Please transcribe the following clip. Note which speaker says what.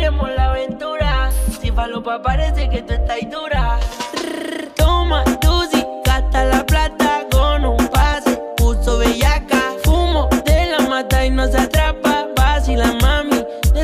Speaker 1: queremos la aventura. Si falopa parece que tú estás dura. Toma Tusi, gasta la plata con un pase. Puso bellaca, fumo de la mata y no se atreve.